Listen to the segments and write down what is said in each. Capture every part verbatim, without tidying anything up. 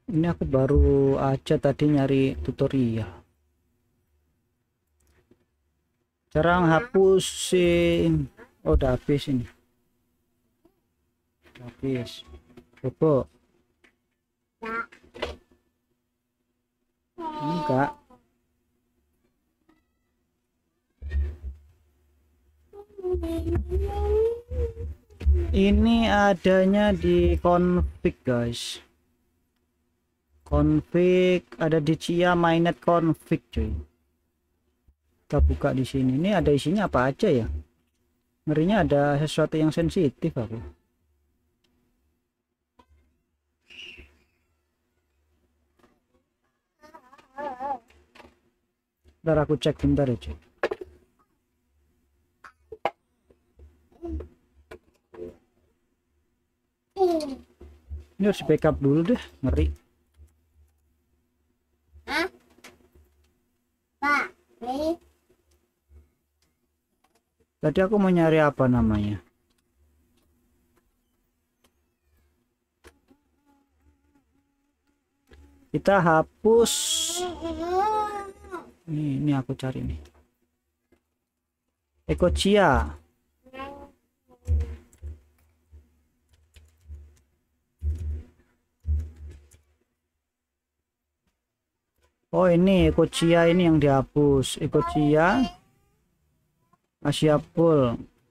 Ini aku baru aja tadi nyari tutorial cara nghapusin. Oh, udah habis ini. Udah habis. Coba. Enggak. Ini adanya di config, guys. Config ada di Cia mainnet config, cuy. Kita buka di sini. Ini ada isinya apa aja ya? Ngerinya ada sesuatu yang sensitif aku. Ntar aku cek bentar ya, cuy. Ini harus backup dulu deh, ngeri. Hah? Pak, nih. Tadi aku mau nyari apa namanya? Kita hapus. Ini, ini aku cari nih. Ecocia. Oh, ini Ecocia ini yang dihapus. Ecocia Asia Pool.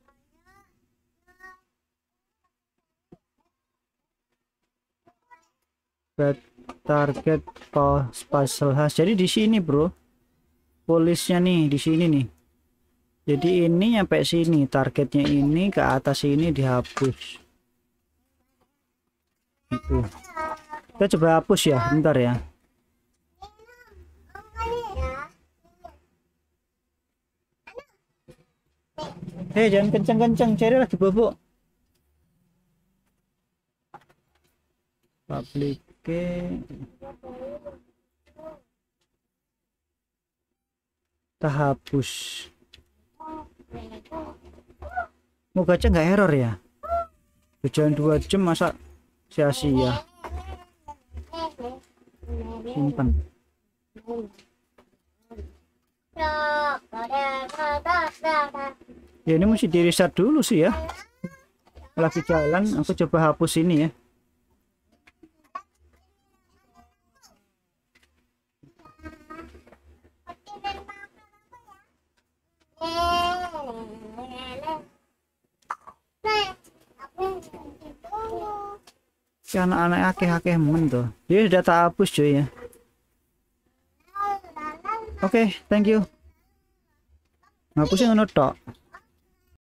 Target spatial hash. Jadi di sini, bro. Polisnya nih di sini nih. Jadi ini nyampe sini, targetnya ini ke atas ini dihapus. Itu. Kita coba hapus ya, bentar ya. Hei, jangan kenceng-kenceng, cari lagi bobok. Public. Kita hapus. Mau gacha nggak error ya? Berjalan dua jam masa sia-sia. Simpan. Ya ini mesti di reset dulu sih ya. Lagi jalan, aku coba hapus ini ya. Si anak-anak akeh-akeh men tuh. Dia udah tak hapus cuy ya. Oke, okay, thank you. Ngapusnya ngono tok.